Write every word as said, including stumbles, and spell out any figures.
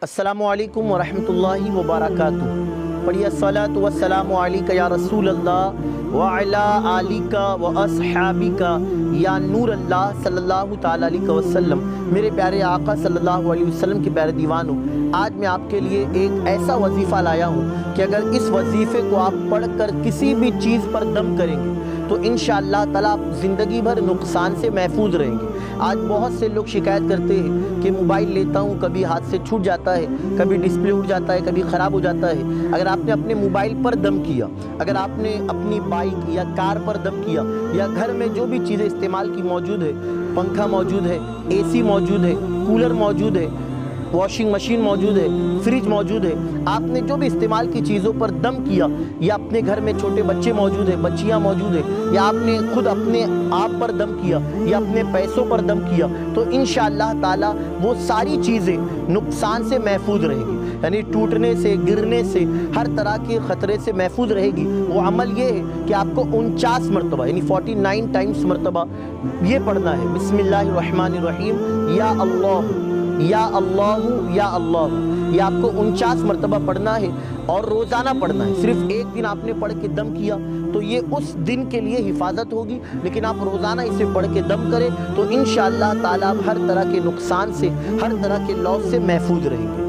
अस्सलामु अलैकुम वरहमतुल्लाहि वबरकातुहू। पढ़िए अस्सलातु वस्सलामु अलैका या रसूल अल्लाह व अला आलिका व अस्हाबिका या नूर अल्लाह सल्लल्लाहु ताला अलैहि वसल्लम। मेरे प्यारे आका सल्लल्लाहु अलैहि वसल्लम के प्यारे दीवानों, आज मैं आपके लिए एक ऐसा वजीफ़ा लाया हूँ कि अगर इस वजीफ़े को आप पढ़कर किसी भी चीज़ पर दम करेंगे तो इंशाअल्लाह ताला आप ज़िंदगी भर नुकसान से महफूज रहेंगे। आज बहुत से लोग शिकायत करते हैं कि मोबाइल लेता हूँ, कभी हाथ से छूट जाता है, कभी डिस्प्ले उड़ जाता है, कभी ख़राब हो जाता है। अगर आपने अपने मोबाइल पर दम किया, अगर आपने अपनी बाइक या कार पर दम किया, या घर में जो भी चीज़ें इस्तेमाल की मौजूद है, पंखा मौजूद है, एसी मौजूद है, कूलर मौजूद है, वॉशिंग मशीन मौजूद है, फ्रिज मौजूद है, आपने जो भी इस्तेमाल की चीज़ों पर दम किया, या अपने घर में छोटे बच्चे मौजूद हैं, बच्चियां मौजूद हैं, या आपने खुद अपने आप पर दम किया या अपने पैसों पर दम किया, तो इंशाअल्लाह ताला वो सारी चीज़ें नुकसान से महफूज रहेगी, यानी टूटने से, गिरने से, हर तरह के ख़तरे से महफूज रहेगी। वो अमल ये है कि आपको उनचास मरतबा यानी फोर्टी नाइन टाइम्स मरतबा ये पढ़ना है, बिस्मिल्लाहिर्रहमानिर्रहीम, या अल्लाह या अल्लाहु या अल्लाह। ये आपको उनचास मरतबा पढ़ना है और रोज़ाना पढ़ना है। सिर्फ एक दिन आपने पढ़ के दम किया तो ये उस दिन के लिए हिफाजत होगी, लेकिन आप रोज़ाना इसे पढ़ के दम करें तो इंशाअल्लाह ताला आप हर तरह के नुकसान से, हर तरह के लॉस से महफूज रहेंगे।